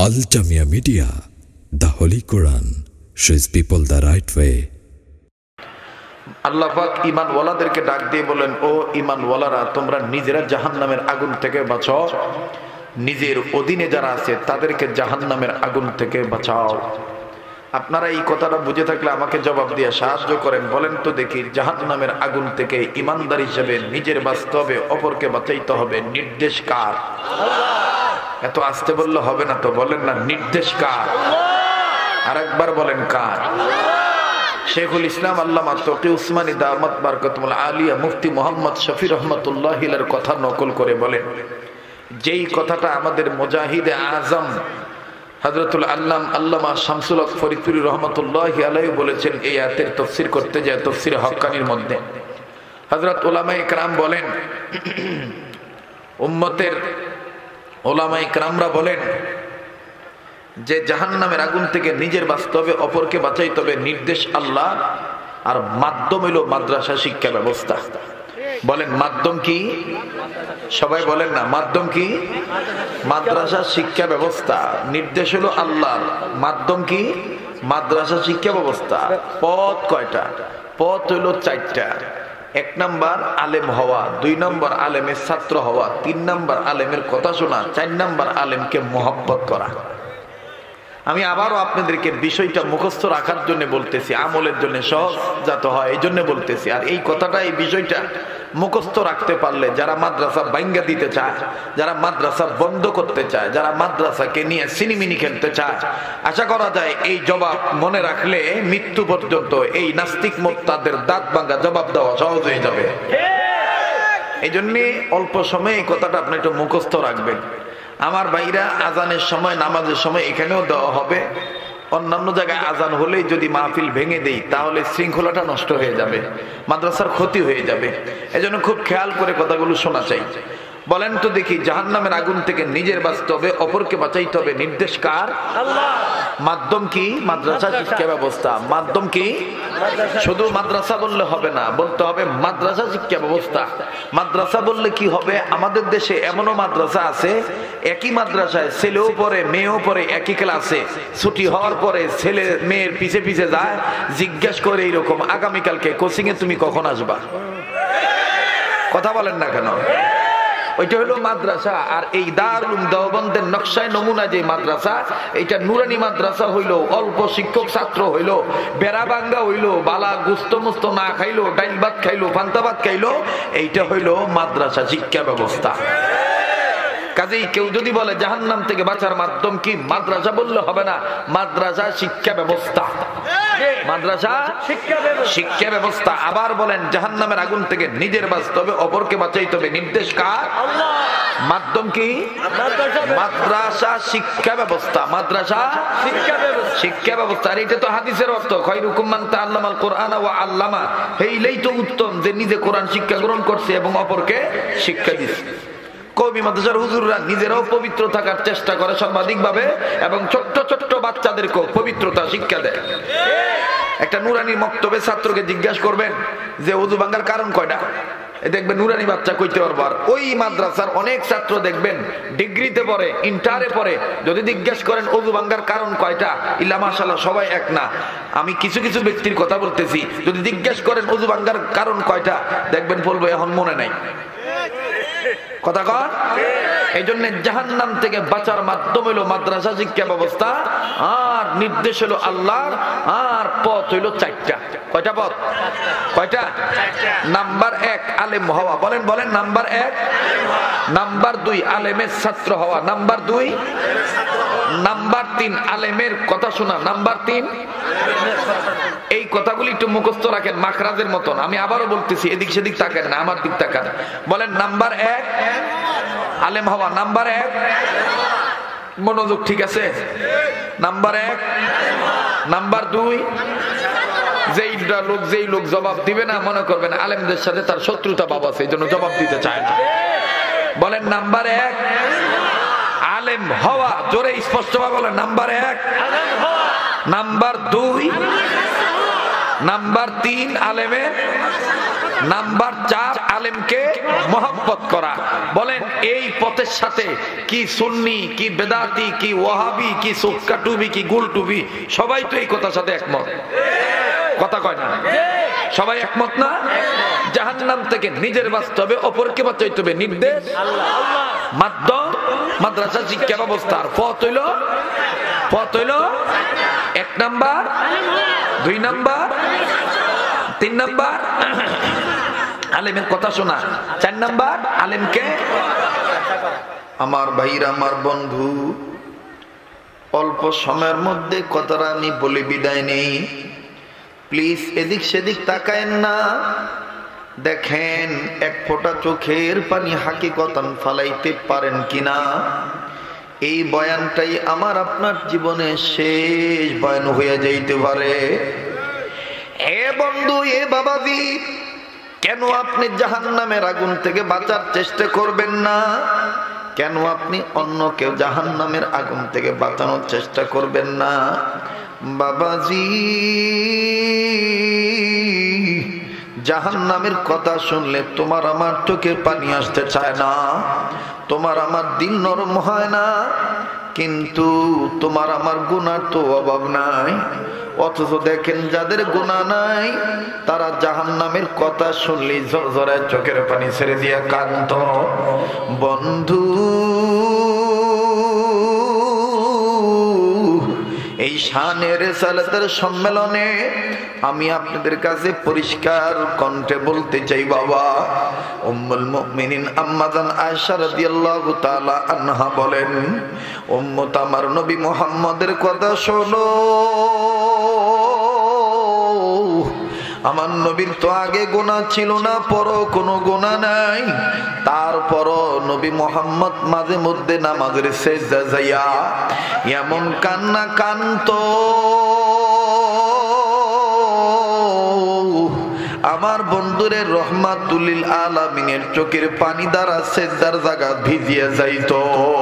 Al Jamia Media, the Holy Quran shows people the right way. আল্লাহ পাক ঈমান ওয়ালাদেরকে ডাক দিয়ে বলেন, ও ঈমান ওয়ালারা, তোমরা নিজেরা জাহান্নামের আগুন থেকে বাঁচাও, নিজের অধীনে যারা আছে তাদেরকে জাহান্নামের আগুন থেকে বাঁচাও। আপনারা এই কথাটা বুঝে থাকলে আমাকে জবাব দিয়ে সাহায্য করেন। বলেন তো দেখি, জাহান্নামের আগুন থেকে ঈমানদার হিসেবে নিজের বাঁচতে হবে, অপরকে বাঁচাইতে হবে, নির্দেশ কার? এত আস্তে বললে হবে না তো, বলেন না, নির্দেশ কার? আরেকবার বলেন, কার? শেখুল ইসলাম আল্লামা তকি উসমানী দামাত বারকাতুল আলিয়া মুফতি মোহাম্মদ শফি রহমতুল্লাহির কথা নকল করে বলেন, যেই কথাটা আমাদের মুজাহিদে আজম হযরতুল আল্লামা শামসুল হক ফরিদপুরি রহমতুল্লাহি আলাইহি বলেছেন এই আয়াতের তাফসীর করতে যায় তাফসীরে হক্কানির মধ্যে। হযরত উলামায়ে কেরাম বলেন, উম্মতের উলামায়ে কেরামরা বলেন যে জাহান্নামের আগুন থেকে নিজের বাঁচতে হবে, অপরকে বাঁচাইতে হবে, নির্দেশ আল্লাহ। আর মাধ্যম হলো মাদ্রাসা শিক্ষা ব্যবস্থা। বলেন মাধ্যম কি? সবাই বলেন না, মাধ্যম কি? মাদ্রাসা শিক্ষা ব্যবস্থা। নির্দেশ হলো আল্লাহর, মাধ্যম কি? মাদ্রাসা শিক্ষা ব্যবস্থা। পথ কয়টা? পথ হলো চারটা। 1 নাম্বার আলেম হওয়া, 2 নাম্বার আলেমের ছাত্র হওয়া, 3 নাম্বার আলেমের কথা শোনা, 4 নাম্বার আলেমকে মহব্বত করা। আমি আবারও আপনাদেরকে বিষয়টা মুখস্থ রাখার জন্য বলতেছি, আমলের জন্য সহজ যাতে হয় এই জন্য বলতেছি। আর এই কথাটা, এই বিষয়টা মুখস্থ রাখতে পারলে যারা মাদ্রাসা ভাঙ্গা দিতে চায়, যারা মাদ্রাসা বন্ধ করতে চায়, যারা মাদ্রাসাকে নিয়ে সিনিমিনি খেলতে চায়, আশা করা যায় এই জবাব মনে রাখলে মৃত্যু পর্যন্ত এই নাস্তিক মোত্তাদের দাঁত ভাঙ্গা জবাব দেওয়া সহজ হয়ে যাবে। এই জন্যে অল্প সময়ে এই কথাটা আপনি একটু মুখস্থ রাখবেন। আমার ভাইরা, আজানের সময়, নামাজের সময় এখানেও দেওয়া হবে। অন্যান্য জায়গায় আজান হলেই যদি মাহফিল ভেঙে দেই তাহলে শৃঙ্খলাটা নষ্ট হয়ে যাবে, মাদ্রাসার ক্ষতি হয়ে যাবে। এজন্য খুব খেয়াল করে কথাগুলো শোনা চাই। বলেন তো দেখি, জাহান্নামের আগুন থেকে নিজের বাঁচতে হবে, অপরকে বাঁচাইতে হবে, নির্দেশ কার? আল্লাহ। মাধ্যম কি? মাদ্রাসা শিক্ষা ব্যবস্থা। মাধ্যম কি? শুধু মাদ্রাসা বললে হবে না, বলতে হবে মাদ্রাসা শিক্ষা ব্যবস্থা। মাদ্রাসা বললে কি হবে? আমাদের দেশে এমনও মাদ্রাসা আছে, একই মাদ্রাসায় ছেলেও পড়ে মেয়েও পড়ে একই ক্লাসে, ছুটি হওয়ার পরে ছেলে মেয়ের পিছে পিছে যায়, জিজ্ঞাসা করে এইরকম, আগামীকালকে কোচিং এ তুমি কখন আসবা? কথা বলেন না কেন? ওইটা হলো মাদ্রাসা। আর এই দারুল দেওবন্দের নকশায় নমুনা যে মাদ্রাসা, এটা নুরানি মাদ্রাসা হইলো, অল্প শিক্ষক ছাত্র হইলো, বেড়া ভাঙ্গা হইলো, বালা গুস্ত মুস্ত না খাইলো, ডাইল ভাত খাইলো, পান্তা ভাত খাইলো, এইটা হইলো মাদ্রাসা শিক্ষা ব্যবস্থা। কাজেই কেউ যদি বলে জাহান্নাম থেকে বাঁচার মাধ্যম কি, মাদ্রাসা বললে হবে না, মাদ্রাসা শিক্ষা ব্যবস্থা। মাদ্রাসা শিক্ষা ব্যবস্থা। আবার বলেন, জাহান্নামের আগুন থেকে নিজের বাঁচতে হবে, অপরকে বাঁচাইতে হবে, নির্দেশ কার? মাধ্যম কি? মাদ্রাসা শিক্ষা ব্যবস্থা। মাদ্রাসা শিক্ষা ব্যবস্থা। আর এটা তো হাদিসের অর্থ, খায়রুকুম মান তাআল্লামাল কুরআন ওয়া আল্লামা। এইলেই তো উত্তম, যে নিজে কোরআন শিক্ষা গ্রহণ করছে এবং অপরকে শিক্ষা দিচ্ছে। কওমি মাদ্রাসার হুজুররা নিজেরাও পবিত্র থাকার চেষ্টা করে সর্বাধিকভাবে, এবং ছোট্ট ছোট্ট বাচ্চাদেরকেও পবিত্রতা শিক্ষা দেয়। একটা নুরানি মক্তবে ছাত্রকে জিজ্ঞাসা করবেন যে ওযু ভাঙার কারণ কয়টা, দেখবেন নুরানি বাচ্চা কইতে পারবে। আর ওই মাদ্রাসার অনেক ছাত্র দেখবেন ডিগ্রিতে পড়ে, ইন্টারে পড়ে, যদি জিজ্ঞাসা করেন ওযু ভাঙার কারণ কয়টা, ইল্লা মাশাআল্লাহ সবাই এক না। আমি কিছু কিছু ব্যক্তির কথা বলতেছি, যদি জিজ্ঞাসা করেন ওযু ভাঙার কারণ কয়টা, দেখবেন বলবো এখন মনে নাই। কথা কর। এই জন্য জাহান্নাম থেকে বাঁচার মাধ্যম হলো মাদ্রাসা শিক্ষা ব্যবস্থা, আর নির্দেশ হলো আল্লাহর, আর পথ হইলো 4টা। কয়টা পথ? কয়টা? নাম্বার 1 আলেম হওয়া। বলেন বলেন, নাম্বার 1। নাম্বার 2 আলেমের ছাত্র হওয়া। নাম্বার 2। নাম্বার 3 আলেমের কথা শোনা। নাম্বার 3। এই কথাগুলি একটু মুখস্থ রাখেন মাখরাজের মতন। আমি আবারও বলতেছি, এদিক সেদিক তাকান না, আমার দিক তাকান। বলেন, নাম্বার 1 আলেম হওয়া। নাম্বার 1 মনোযোগ, ঠিক আছে? নাম্বার 1। নাম্বার 2 যেই লোক জবাব দিবে না, মনে করবেন আলেমদের সাথে তার শত্রুতা ভাব আছে, এই জন্য জবাব দিতে চায় না। বলেন, নাম্বার 1 আলেম হওয়া। জোরে স্পষ্টভাবে বলেন, নাম্বার 1 নাম্বার 2 নাম্বার 3 আলেমের নাম্বার 4 আলেমকে মহব্বত করা। বলেন এই পথের সাথে কি সুন্নি, কি বেদাতি, কি ওয়াহাবি, কি সুক্কা টুবি, কি গুল টুবি, সবাই তো এই কথার সাথে একমত। কথা কয় না? সবাই একমত না? জাহান্নাম থেকে নিজের বাঁচতে হবে, অপরকে বাঁচাইতে হবে, নির্দেশ মাধ্যম মাদ্রাসা শিক্ষা ব্যবস্থার পথ হইল 1 নাম্বার, 2 নাম্বার, 3 নাম্বার আলেমের কথা শোনা, 4 নাম্বার আলেমকে। আমার ভাইরা, আমার বন্ধু, অল্প সময়ের মধ্যে কথাটা আমি বলে বিদায় নেই। প্লিজ এদিক সেদিক তাকায়েন না। দেখেন এক ফোঁটা চোখের পানি হাকিকতান ফালাইতে পারেন কিনা। এই বয়ানটাই আমার আপনার জীবনে শেষ বয়ান হয়ে যাইতে পারে। এ বন্ধু, এ বাবাজি, কেন আপনি জাহান্নামের আগুন থেকে বাঁচার চেষ্টা করবেন না? কেন আপনি অন্যকে জাহান্নামের আগুন থেকে বাঁচানোর চেষ্টা করবেন না? বাবাজি, জাহান্নামের কথা শুনলে তোমার আমার চোখে পানি আসতে চায় না, তোমার আমার দিল নরম হয় না, কিন্তু তোমার আমার গুনার তো অভাব নাই। অথচ দেখেন যাদের গুনাহ নাই তারা জাহান্নামের কথা শুনলেই ঝরঝরে চোখের পানি ছেড়ে দিয়ে কাঁদত। বন্ধু, এই শানে রিসালাতের সম্মেলনে আমি আপনাদের কাছে পরিষ্কার কণ্ঠে বলতে চাই, বাবা, উম্মুল মুমিনিন আম্মা জান আয়েশা রাদিয়াল্লাহু তাআলা আনহা বলেন, উম্মত আমার নবী মুহাম্মদের কথা শোনো। আমার নবীর তো আগে গুনাহ ছিল না, পরও কোনো গুনাহ নাই, তারপরও নবী মুহাম্মদ মাঝে মধ্যে নামাজের সেজদা যাইয়া এমন কান্না কাঁদতো, আমার বন্ধুরে রহমাতুল আলামিনের চোখের পানি দ্বারা সেজদার জায়গা ভিজিয়ে যাইতো।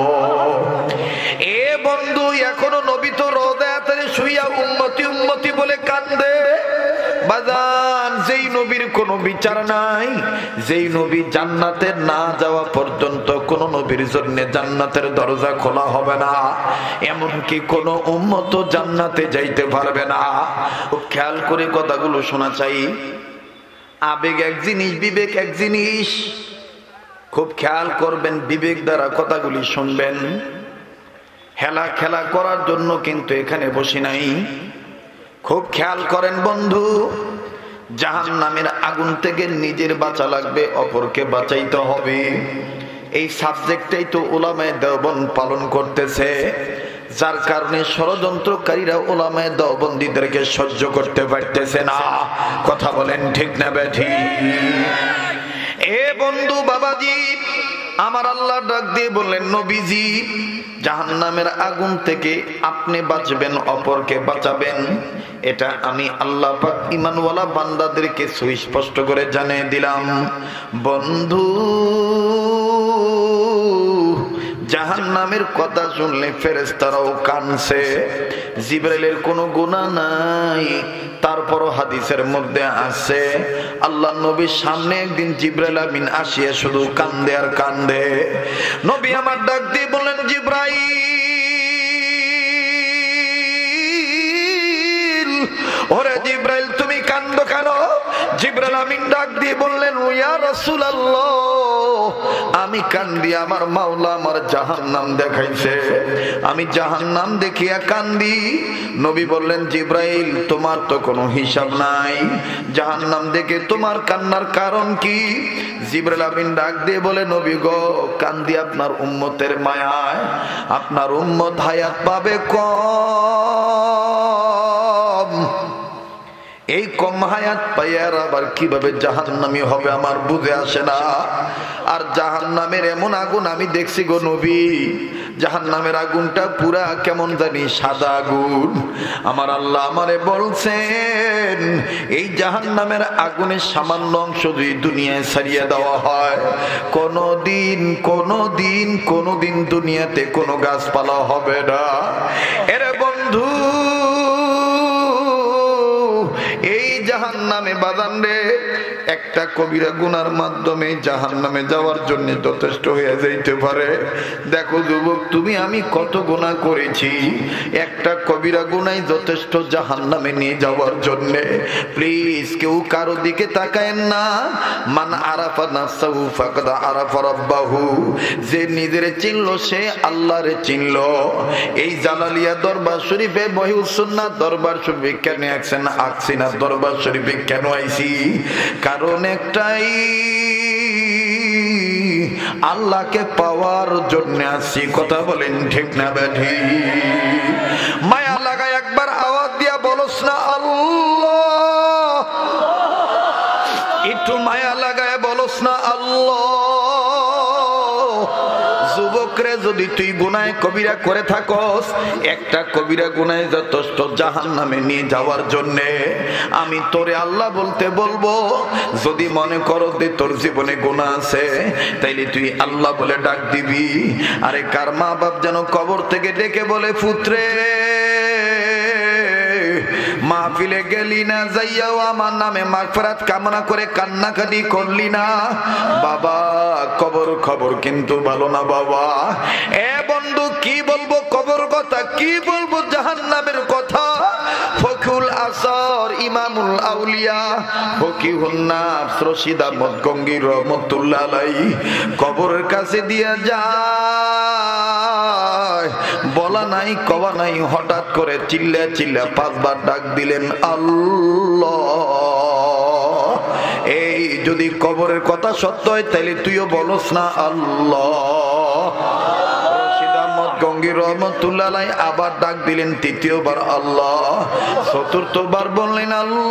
এ বন্ধু, এখনো নবী তো রোজাতে শুইয়া উম্মতি উম্মতি বলে কান্দে। বাজান, যেই নবীর কোনো বিচার নাই, যেই নবী জান্নাতে না যাওয়া পর্যন্ত কোন নবীর জন্য জান্নাতের দরজা খোলা হবে না, এমনকি কোন উম্মত জান্নাতে যাইতে পারবে না। খেয়াল করে কথাগুলো শোনা চাই। আবেগ এক জিনিস, বিবেক এক জিনিস। খুব খেয়াল করবেন, বিবেক দ্বারা কথাগুলি শুনবেন। হেলা খেলা করার জন্য কিন্তু এখানে বসি নাই। খুব খেয়াল করেন বন্ধু, জাহান্নামের আগুন থেকে নিজের বাঁচা লাগবে, অপরকে বাঁচাইতে হবে। এই সাবজেক্টটাই তো উলামায়ে দেওবন্দ পালন করতেছে, যার কারণে ষড়যন্ত্রকারীরা উলামায়ে দেওবন্দীদেরকে সহ্য করতে পারতেছে না। কথা বলেন ঠিক না বেঠিক? এ বন্ধু, বাবাজি, আমার আল্লাহ ডাক দিয়ে বললেন, নবীজি, জাহান্নামের আগুন থেকে আপনি বাঁচবেন, অপরকে বাঁচাবেন। এটা আমি আল্লাহ পাক ঈমানওয়ালা বান্দাদেরকে সুস্পষ্ট করে জানিয়ে দিলাম। বন্ধু, জাহান্নামের কথা শুনলে ফেরেশতারাও কানছে। জিবরাইলের কোনো গুনাহ নাই, তারপরও হাদিসের মধ্যে আছে আল্লাহ নবীর সামনে একদিন জিবরাইল আমিন আসিয়া শুধু কান্দে আর কান্দে। নবী আমার ডাক দিয়ে বললেন, জিবরাইল, ওরে জিবরাইল, তুমি কান্দো কেন? জিবরাইল আমিন ডাক দিয়ে বললেন, ইয়া রাসূলুল্লাহ, আমি কান্দি, আমার মাওলা আমার জাহান্নাম দেখাইছে, আমি জাহান্নাম দেখিয়া কান্দি। নবী বললেন, জিবরাইল, তোমার তো কোনো হিসাব নাই, জাহান্নাম দেখে তোমার কান্নার কারণ কি? জিবরাইল আমিন ডাক দিয়ে বলে, নবী গো, কান্দি আপনার উম্মতের মায়ায়। আপনার উম্মত হায়াত পাবে কম, এই কম হায়াত পাইয়ার আবার কিভাবে জাহান্নামী হবে আমার বুঝে আসে না। আর জাহান্নামের এমন আগুন আমি দেখছি গো নবী, জাহান্নামের আগুনটা পুরা কেমন জানি সাদা আগুন। আমার আল্লাহ আমারে বলছেন, এই জাহান্নামের আগুনের সামান্য অংশ যদি দুনিয়ায় ছাড়িয়ে দেওয়া হয়, কোনোদিন দুনিয়াতে কোনো গাছপালা হবে না। এরে বন্ধু, এই জাহান্নামে বাজান রে, একটা একটা কবিরা গুনার মাধ্যমে জাহান্নামে যাওয়ার জন্য যথেষ্ট হয়ে যাইতে পারে। দেখো যুবক, তুমি আমি কত গুনাহ করেছি, একটা কবিরা গুনাহ যথেষ্ট জাহান্নামে নিয়ে যাওয়ার জন্য। প্লিজ কেউ কারো দিকে তাকায়েন না। মান আরাফা নাফসাহু ফাকাদ আরাফা রাব্বাহু, যে নিজের চিনল সে আল্লাহরে চিনল। এই জালালিয়া দরবার শরীফে মহিউস সুন্নাহ দরবার শরীফে কেন আছেন? আকসিনা দরবার শরীফে কেন আইছি? কারণ একটাই, আল্লাহকে পাওয়ার জন্য আসছি। কথা বলেন ঠিক না বেঠি? মায়া লাগায় একবার আওয়াজ দিয়া বলস না আল্লাহ, একটু মায়া লাগায় বলস না আল্লাহ। যুবকরে, যদি তুই গুনাহ কবিরা করে থাকস, একটা কবিরা গুনাহ যথেষ্ট জাহান্নামে নিয়ে যাওয়ার জন্য। আমি তোরে আল্লাহ বলতে বলবো, যদি মনে করো যে তোর জীবনে গুনাহ আছে, তাইলে তুই আল্লাহ বলে ডাক দিবি। আরে কার মা বাপ যেন কবর থেকে ডেকে বলে, পুত্রে মাহফিলে গেলি না, যাইয়াও আমার নামে মাগফিরাত কামনা করে কান্নাকাটি করলি না। বাবা, কবর খবর কিন্তু ভালো না বাবা। এ বন্ধু, কি বলবো কবর কথা, কি বলবো জাহান্নামের কথা। ফকিহুল আসর ইমামুল আউলিয়া ফকিহুন নাফস রশিদ আহমদ গঙ্গী রহমাতুল্লাহ আলাইহি কবরের কাছে দিয়া যায়, বলা নাই কওয়া নাই, হঠাৎ করে চিল্লা চিল্লা 5 বার ডাক দিলেন আল্লাহ। এই যদি কবরের কথা সত্য হয়, তাইলে তুইও বলস না আল্লাহ। রশিদ আহমদ গঙ্গী রহমাতুল্লাহ আলাইহি আবার ডাক দিলেন 3য় বার আল্লাহ। 4র্থ বার বললেন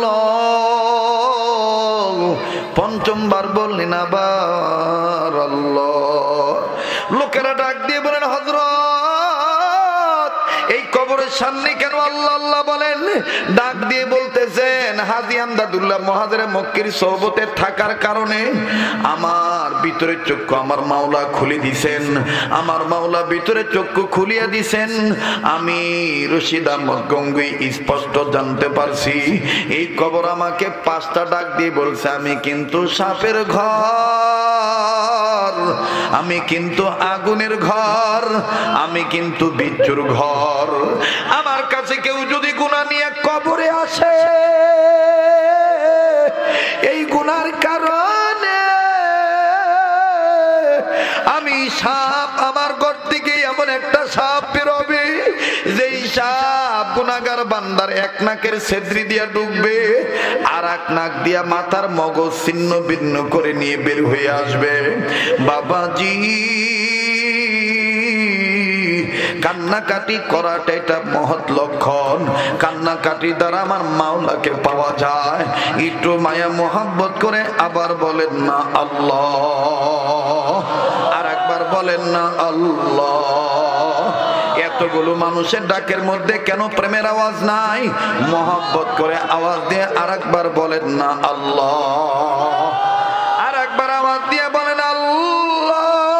আল্লাহ। 5ম বার বললেন আবার আল্লাহ। লোকেরা ডাক দিয়ে বলেন, হযরত এই কবরের সামনে কেন আল্লাহ আল্লাহ বলেন? ডাক দিয়ে বলতেছেন, হাজী আমদাদুল্লাহ মুহাজিরে মক্কির সোহবতে থাকার কারণে আমার ভিতরে চক্ষু আমার মাওলা খুলে দিয়েছেন, আমার মাওলা ভিতরে চক্ষু খুলিয়া দিয়েছেন। আমি রশিদ আহমদ গঙ্গী স্পষ্ট জানতে পারছি, এই কবর আমাকে 5টা ডাক দিয়ে বলছে, আমি কিন্তু সাপের ঘর, আমি কিন্তু আগুনের ঘর, আমি কিন্তু বিচ্ছুর ঘর। আমার কাছে কেউ যদি গুনাহ নিয়ে কবরে আসে, এই গুনার কারণে আমি সাপ, আমার ঘর থেকে এমন একটা সাপ বেরোবে, যেই সাপ গুনাহগার বান্দার এক নাকের ছেদ্রি দিয়া ঢুকবে, আর এক নাক দিয়া মাথার মগজ ছিন্ন ভিন্ন করে নিয়ে বের হয়ে আসবে। বাবাজি, কান্নাকাটি করাটা এটা মহৎ লক্ষণ। কান্নাকাটি দ্বারা আমার মাওলাকে পাওয়া যায়। একটু মায়া মোহাব্বত করে আবার বলেন না আল্লাহ, আর একবার বলেন না আল্লাহ। এতগুলো মানুষের ডাকের মধ্যে কেন প্রেমের আওয়াজ নাই? মোহাব্বত করে আওয়াজ দিয়ে আর একবার বলেন না আল্লাহ, আর একবার আওয়াজ দিয়ে বলেন আল্লাহ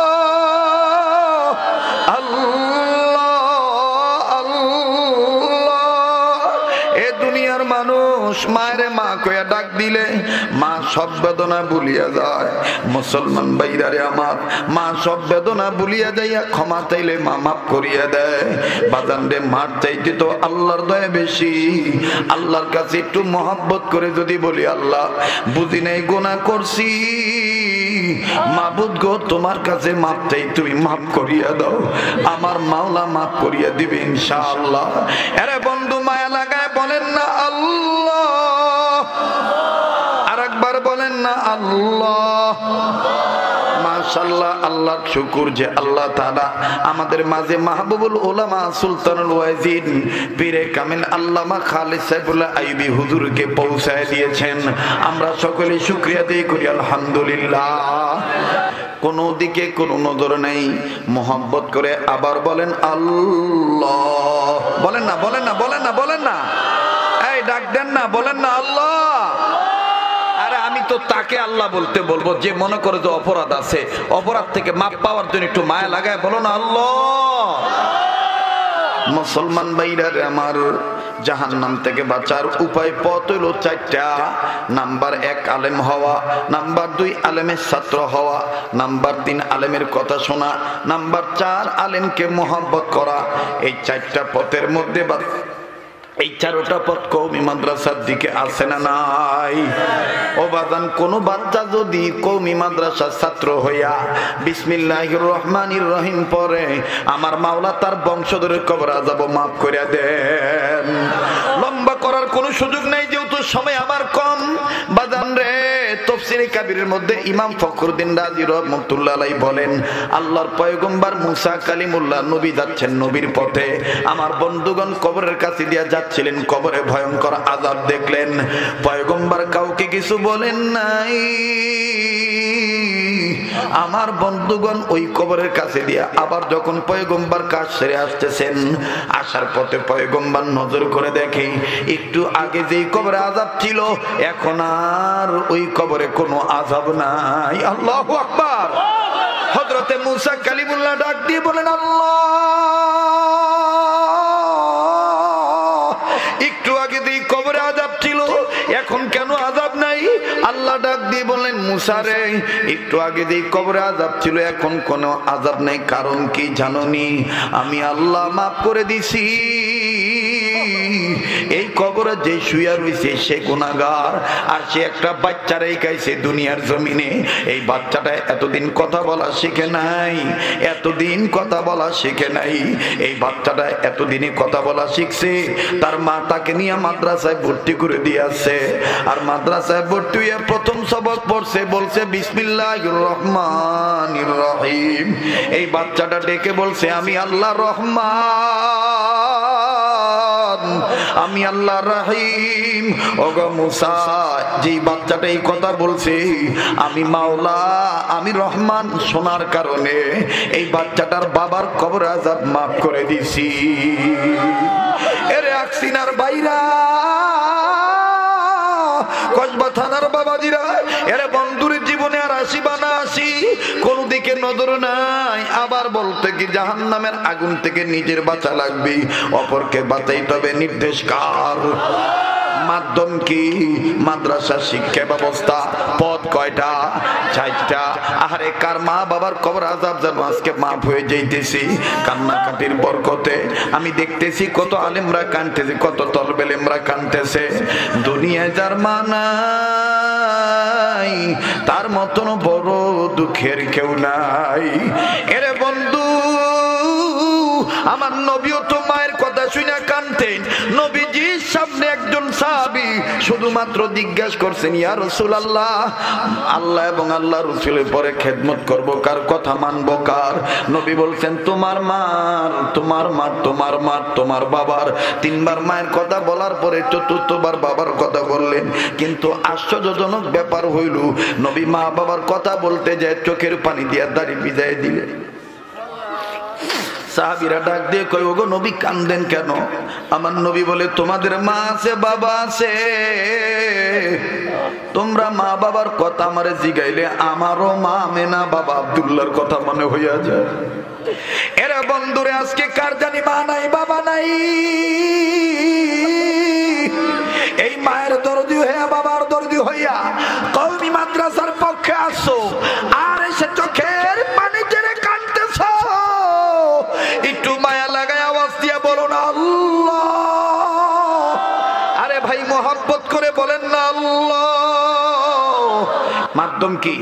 আল্লাহ। এ দুনিয়ার মানুষ মায়েরে মা কইয়া ডাক দিলে মা সব বেদনা ভুলিয়া যায়। মুসলমান ভাইরারে আমার, মা সব বেদনা ভুলিয়া যাইয়া ক্ষমা চাইলে মা মাফ করিয়া দেয়। বাজান রে, মার চাইতে তো আল্লাহর দয়া বেশি। আল্লাহর কাছে একটু মহব্বত করে যদি বলি, আল্লাহ বুঝি নাই গুনাহ করছি, মাবুদ গো তোমার কাছে মাপ চাই, তুমি মাফ করিয়া দাও, আমার মাওলা মাফ করিয়া দিবে ইনশাআল্লাহ। আরে বন্ধু, মায়া লাগায় বলেন না আল্লাহ, আর একবার বলেন না আল্লাহ। মাশাআল্লাহ, আল্লাহর শুকর যে আল্লাহ তাআলা আমাদের মাঝে মাহবুবুল উলামা সুলতানুল ওয়াজিদ পীরে কামিল আল্লামা খালিদ সাইফুল্লাহ আইয়ুবী হুজুরকে পৌঁছায় দিয়েছেন। আমরা সকলে শুকরিয়া আদায় করি আলহামদুলিল্লাহ। কোন দিকে কোনো নজর নেই, মোহাব্বত করে আবার বলেন আল্লাহ। বলেন না, বলেন না, বলেন না, বলেন না, এই ডাক দেন না, বলেন না আল্লাহ। আরে আমি তো তাকে আল্লাহ বলতে বলবো যে মনে করে যে অপরাধ আছে, অপরাধ থেকে মাপ পাওয়ার জন্য একটু মায়া লাগায় বলো না আল্লাহ। মুসলমান ভাইরা আমার, জাহান্নাম থেকে বাঁচার উপায় পথ হলো চারটা। নাম্বার 1 আলেম হওয়া, নাম্বার 2 আলেমের ছাত্র হওয়া, নাম্বার 3 আলেমের কথা শোনা, নাম্বার 4 আলেমকে মহব্বত করা। এই চারটা পথের মধ্যে এই 4টা পথ কওমি মাদ্রাসার দিকে আছে না নাই? ও বাজান, কোন বাচ্চা যদি কওমি মাদ্রাসার ছাত্র হইয়া বিসমিল্লাহির রহমানির রহিম পড়ে, আমার মাওলা তার বংশধরের কবর আযাব মাফ করে দেন। লম্বা করার কোনো সুযোগ নাই, যেহেতু সময় আমার কম। বাজান রে, তাফসীরে কাবীরের মধ্যে ইমাম ফখরুদ্দিন রাজি রাহমাতুল্লাহ আলাইহি বলেন, আল্লাহর পয়গম্বর মুসা কালিমুল্লাহ নবী যাচ্ছেন নবীর পথে, আমার বন্ধুগণ কবরের কাছে দিয়া ছিলেন, কবরে ভয়ঙ্কর আযাব দেখলেন। পয়গম্বর কাউকে কিছু বলেন নাই। আমার বন্ধুগণ ওই কবরের কাছে দিয়া আবার যখন পয়গম্বর কাজ সেরে আসতেছেন, আসার পথে পয়গম্বর নজর করে দেখে একটু আগে যেই কবরে আযাব ছিল, এখন আর ওই কবরে কোনো আযাব নাই। আল্লাহু আকবার। হযরতে মুসা কালিমুল্লাহ ডাক দিয়ে বলেন, আল্লাহ, একটু আগে দিয়ে কবরে আযাব ছিল, এখন কেন আযাব নাই? আল্লাহ ডাক দিয়ে বললেন, মুসা রে, একটু আগে দিয়ে কবরে আযাব ছিল, এখন কোনো আযাব নাই। কারণ কি জানোনি? আমি আল্লাহ মাফ করে দিছি। এই কবরে যে শুয়া রয়েছে সে গুনাহগার, আর সে একটা বাচ্চা রেখাইছে দুনিয়ার জমিনে। এই বাচ্চাটা এতদিন কথা বলা শিখে নাই, এতদিন কথা বলা শিখে নাই। এই বাচ্চাটা এতদিনে কথা বলা শিখছে। তার মা তাকে নিয়ে মাদ্রাসায় ভর্তি করে দিয়েছে, আর মাদ্রাসায় ভর্তি হয়ে প্রথম সবক পড়ছে, বলছে বিসমিল্লাহির রহমানির রহিম। এই বাচ্চাটা ডেকে বলছে, আমি আল্লাহ রহমান, আমি আল্লাহ রহিম। ওগো মুসা, যেই বাচ্চাটা এই কথা বলছে, আমি মাওলা, আমি রহমান শোনার কারণে এই বাচ্চাটার বাবার কবর আযাব মাফ করে দিছি। এরে আকসিনার বাইরা, কসবা থানার বাবাজিরা, এরে বন্ধুর জীবনে আর আসিবা না আসি, কোন দিকে নজর নাই। আবার বলতে কি জাহান্নামের আগুন থেকে নিজের বাঁচা লাগবে, অপরকে বাঁচাইতে হবে। নির্দেশ কার? মাধ্যম কি? মাদ্রাসা শিক্ষা ব্যবস্থা। পথ কয়টা? 4টা। আরে কার মা বাবার কবর আযাব যেন আজকে মাফ হয়ে যাইতেছি কান্নাকাটির বরকতে। আমি দেখতেছি কত আলেমরা কাঁদতেছে, কত তলবে আলেমরা কাঁদতেছে। দুনিয়ায় যার মা নাই, তার মতন বড় দুঃখের কেউ নাই। এরে বন্ধু, আমার নবীও তো মায়ের কথা শুনে কাঁদতেন। নবীজির সামনে একজন সাহাবী শুধুমাত্র জিজ্ঞাসা করছেন, ইয়া রাসূলুল্লাহ, আল্লাহ এবং আল্লাহ রাসূলের পরে খেদমত করব কার, কথা মানব কার? নবী বলছেন, তোমার মার, তোমার মার, তোমার মার, তোমার বাবার। 3বার মায়ের কথা বলার পরে 4বার বাবার কথা বললেন। কিন্তু আশ্চর্যজনক ব্যাপার হইল, নবী মা বাবার কথা বলতে যায় চোখের পানি দিয়ে দাড়ি ভিজায় দিলেন। সাহাবীরা ডাক দিয়ে কয়, ওগো নবী কান্দেন কেন? আমার নবী বলে, তোমাদের মা আছে, বাবা আছে, তোমরা মা বাবার কথা আমারে জিগাইলে আমারও মা আমেনা বাবা আব্দুল্লাহর কথা মনে হইয়া যায়। এরা বন্ধুরে, আজকে কার জানি মা নাই, বাবা নাই। এই মায়ের দরদি হইয়া, বাবার দরদি হইয়া কওমি মাদ্রাসার পক্ষে আসো, আর এসে চোখের পানি ছেড়ে কাঁদতেছ। একটু মায়া লাগায় আওয়াজ দিয়ে বলো না আল্লাহ। আরে ভাই, মোহাব্বত করে বলেন না আল্লাহ। মাধ্যম কি?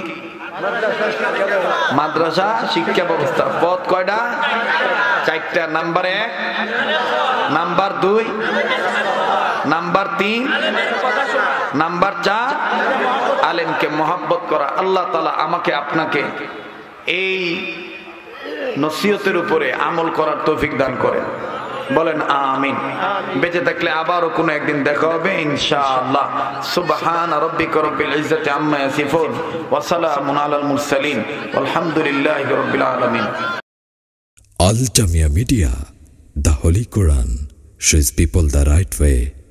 মাদ্রাসা শিক্ষা ব্যবস্থা। পথ কয়টা? 4টা। নাম্বার 1, নাম্বার 2, নাম্বার 3, নাম্বার 4 আলেমকে মোহাব্বত করা। আল্লাহ তাআলা আমাকে আপনাকে এই নসিহতের উপরে আমল করার তৌফিক দান করেন। বলেন আমিন। বেঁচে থাকলে আবারও কোনো একদিন দেখা হবে ইনশাআল্লাহ। সুবহান রাব্বিকা রাব্বিল ইজ্জাতি আম্মা ইয়াসিফুন ওয়া সালামুন আলাল মুরসালিন ওয়ালহামদুলিল্লাহি রাব্বিল আলামিন। Al Jamia Media, the Holy Quran shows people the right way.